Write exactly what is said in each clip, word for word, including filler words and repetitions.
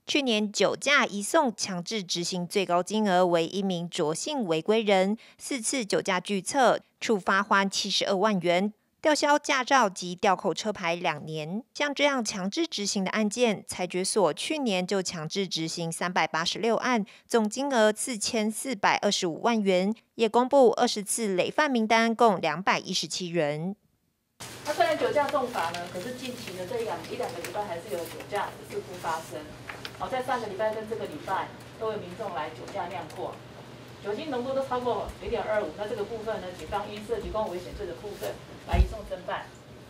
去年酒驾移送强制执行最高金额为一名卓姓违规人四次酒驾拒测，处罚款七十二万元，吊销驾照及吊扣车牌两年。像这样强制执行的案件，裁决所去年就强制执行三百八十六案，总金额四千四百二十五万元，也公布二十次累犯名单，共两百一十七人。 那虽然酒驾重罚呢，可是近期的这一两一两个礼拜还是有酒驾的事故发生。好，在上个礼拜跟这个礼拜都有民众来酒驾酿过，酒精浓度都超过零点二五。那这个部分呢，警方依涉及公务危险罪的部分来移送侦办。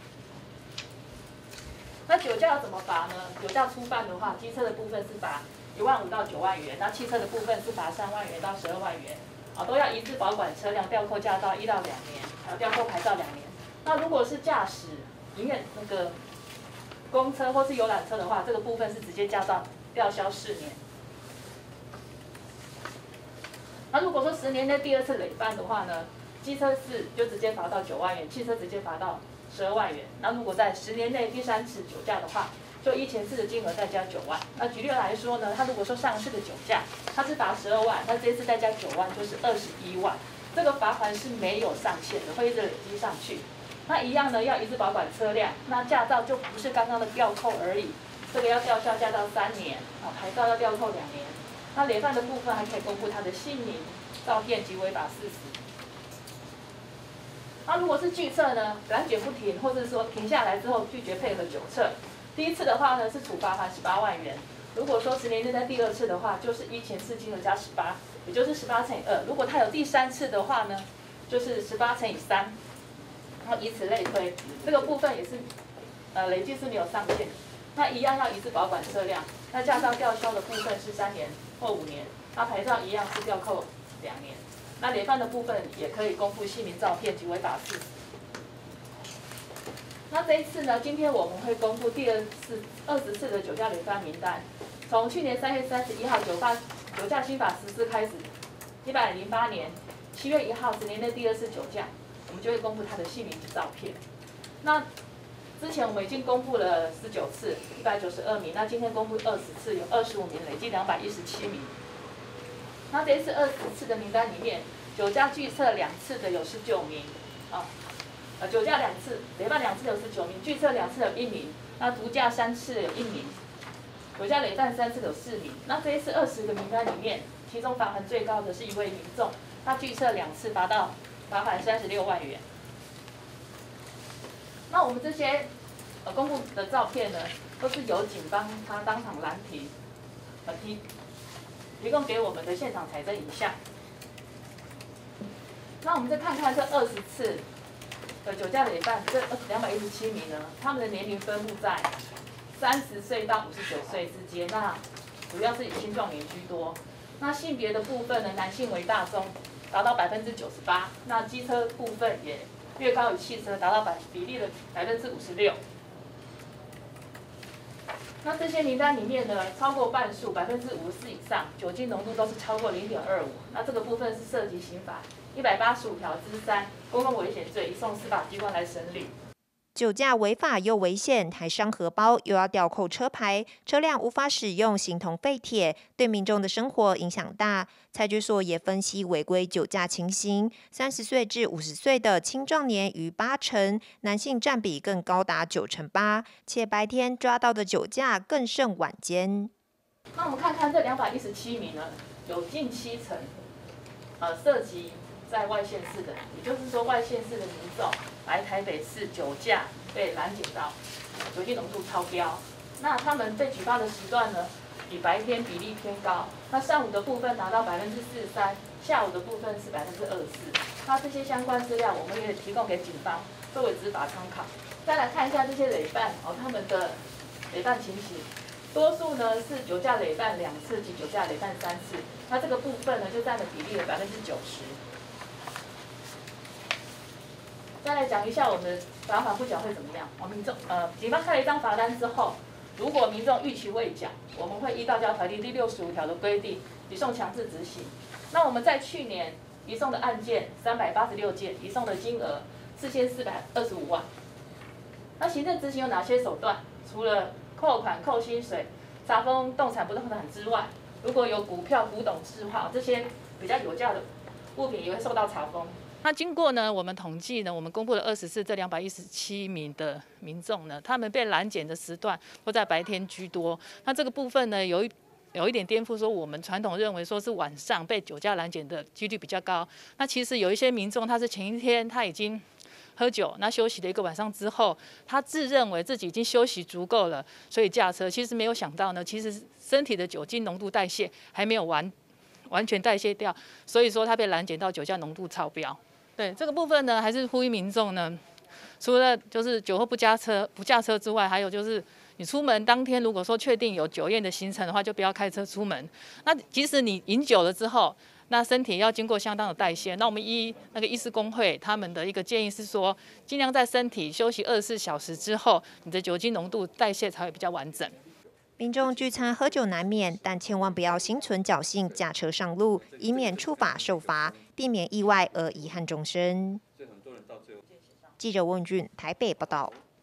那酒驾要怎么罚呢？酒驾初犯的话，机车的部分是罚一万五到九万元，那汽车的部分是罚三万元到十二万元。啊，都要一致保管车辆，吊扣驾照一到两年，还有吊扣牌照两年。那如果是驾驶营业那个公车或是游览车的话，这个部分是直接驾照吊销四年。那如果说十年内第二次累犯的话呢，机车是就直接罚到九万元，汽车直接罚到十二万元。那如果在十年内第三次酒驾的话，就依前次的金额再加九万。那举例来说呢，他如果说上次的酒驾他是罚十二万，那这次再加九万就是二十一万。这个罚款是没有上限的，会一直累积上去。那一样呢，要一致保管车辆，那驾照就不是刚刚的吊扣而已，这个要吊销驾照三年，啊，牌照要吊扣两年。那累犯的部分还可以公布他的姓名、照片及违法事实。那如果是拒测呢，拦截不停，或者说停下来之后拒绝配合酒测，第一次的话呢是处罚款十八万元。如果说十年内在第二次的话，就是依前次金额加十八，也就是十八乘以二。如果他有第三次的话呢，就是十八乘以三。然后以此类推，这个部分也是，呃，累计是没有上限。那一样要一致保管车辆。那驾照吊销的部分是三年或五年，那牌照一样是吊扣两年。那累犯的部分也可以公布姓名、照片及违法事实。那这一次呢，今天我们会公布第二次、二十次的酒驾累犯名单。从去年三月三十一号酒驾酒驾新法实施开始，一百零八年七月一号十年内第二次酒驾。我们就会公布他的姓名及照片。那之前我们已经公布了十九次，一百九十二名。那今天公布二十次，有二十五名，累计两百一十七名。那这一次二十次的名单里面，酒驾拒测两次的有十九名，啊，呃，酒驾两次，累犯两次有十九名，拒测两次有一名，那毒驾三次有一名，酒驾累犯三次有四名。那这一次二十个名单里面，其中罚款最高的是一位民众，他拒测两次罚到。罚款三十六万元。那我们这些呃公布的照片呢，都是由警方他当场拦停，呃提提供给我们的现场采证影像。那我们再看看这二十次的酒驾累犯，这两百一十七名呢，他们的年龄分布在三十岁到五十九岁之间，那主要是以青壮年居多。那性别的部分呢，男性为大宗。达到百分之九十八，那机车部分也略高于汽车，达到百比例的百分之五十六。那这些名单里面呢，超过半数百分之五十四以上，酒精浓度都是超过零点二五。那这个部分是涉及刑法一百八十五条之三，公共危险罪，移送司法机关来审理。 酒驾违法又危险，还伤荷包，又要吊扣车牌，车辆无法使用，形同废铁，对民众的生活影响大。裁决所也分析违规酒驾情形，三十岁至五十岁的青壮年逾八成，男性占比更高达九成八，且白天抓到的酒驾更胜晚间。 那我们看看这两百一十七名呢，有近七成，呃，涉及在外县市的，也就是说外县市的民众来台北市酒驾被拦截到，酒精浓度超标。那他们被举报的时段呢，比白天比例偏高。那上午的部分达到百分之四十三，下午的部分是百分之二十四。那这些相关资料我们也提供给警方作为执法参考。再来看一下这些累犯哦，他们的累犯情形，多数呢是酒驾累犯两次及酒驾累犯三次。那这个部分呢就占了比例的百分之九十。再来讲一下我们的罚款不缴会怎么样？我们民众呃，警方开了一张罚单之后，如果民众逾期未缴，我们会依道交条例第六十五条的规定，移送强制执行。那我们在去年移送的案件三百八十六件，移送的金额四千四百二十五万。那行政执行有哪些手段？除了扣款、扣薪水、 查封动产、不动产之外，如果有股票、古董字画这些比较有价的物品，也会受到查封。 那经过呢，我们统计呢，我们公布了二十四这两百一十七名的民众呢，他们被拦检的时段都在白天居多。那这个部分呢，有一有一点颠覆，说我们传统认为说是晚上被酒驾拦检的几率比较高。那其实有一些民众，他是前一天他已经喝酒，那休息了一个晚上之后，他自认为自己已经休息足够了，所以驾车。其实没有想到呢，其实身体的酒精浓度代谢还没有完完全代谢掉，所以说他被拦检到酒驾浓度超标。对这个部分呢，还是呼吁民众呢，除了就是酒后不驾车、不驾车之外，还有就是你出门当天如果说确定有酒宴的行程的话，就不要开车出门。那即使你饮酒了之后，那身体要经过相当的代谢。那我们依那个医师公会他们的一个建议是说，尽量在身体休息二十四小时之后，你的酒精浓度代谢才会比较完整。 民众聚餐喝酒难免，但千万不要心存侥幸驾车上路，以免触法受罚，避免意外而遗憾终生。记者温俊台北报道。